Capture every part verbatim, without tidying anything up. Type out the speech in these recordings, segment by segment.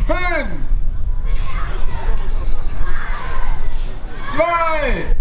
fünf, zwei,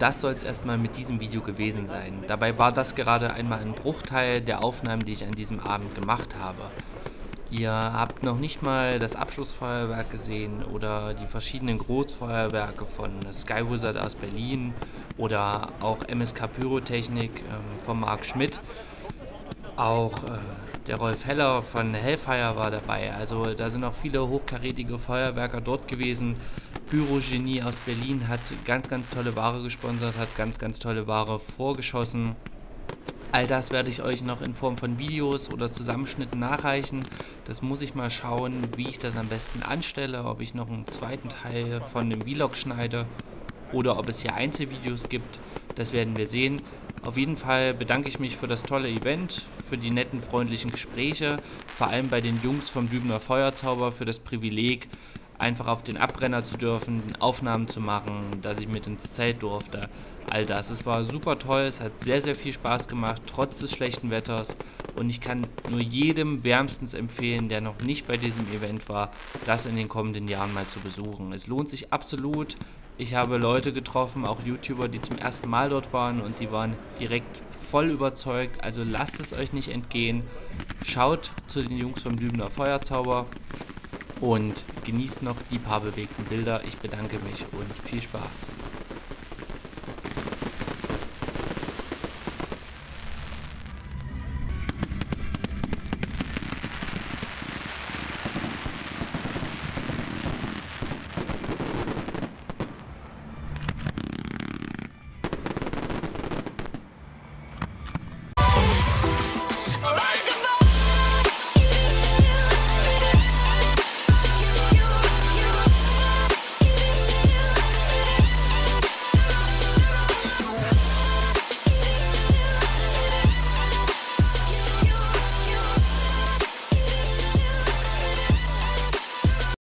das soll es erstmal mit diesem Video gewesen sein. Dabei war das gerade einmal ein Bruchteil der Aufnahmen, die ich an diesem Abend gemacht habe. Ihr habt noch nicht mal das Abschlussfeuerwerk gesehen oder die verschiedenen Großfeuerwerke von Sky Wizard aus Berlin oder auch M S K Pyrotechnik ähm, von Marc Schmidt. Auch äh, der Rolf Heller von Hellfire war dabei. Also da sind auch viele hochkarätige Feuerwerker dort gewesen. Pyrogenie aus Berlin hat ganz, ganz tolle Ware gesponsert, hat ganz, ganz tolle Ware vorgeschossen. All das werde ich euch noch in Form von Videos oder Zusammenschnitten nachreichen. Das muss ich mal schauen, wie ich das am besten anstelle, ob ich noch einen zweiten Teil von dem Vlog schneide oder ob es hier Einzelvideos gibt. Das werden wir sehen. Auf jeden Fall bedanke ich mich für das tolle Event, für die netten, freundlichen Gespräche, vor allem bei den Jungs vom Dübener Feuerzauber für das Privileg, einfach auf den Abbrenner zu dürfen, Aufnahmen zu machen, dass ich mit ins Zelt durfte. All das. Es war super toll, es hat sehr, sehr viel Spaß gemacht, trotz des schlechten Wetters. Und ich kann nur jedem wärmstens empfehlen, der noch nicht bei diesem Event war, das in den kommenden Jahren mal zu besuchen. Es lohnt sich absolut. Ich habe Leute getroffen, auch YouTuber, die zum ersten Mal dort waren und die waren direkt voll überzeugt. Also lasst es euch nicht entgehen. Schaut zu den Jungs vom Dübener Feuerzauber und genießt noch die paar bewegten Bilder. Ich bedanke mich und viel Spaß.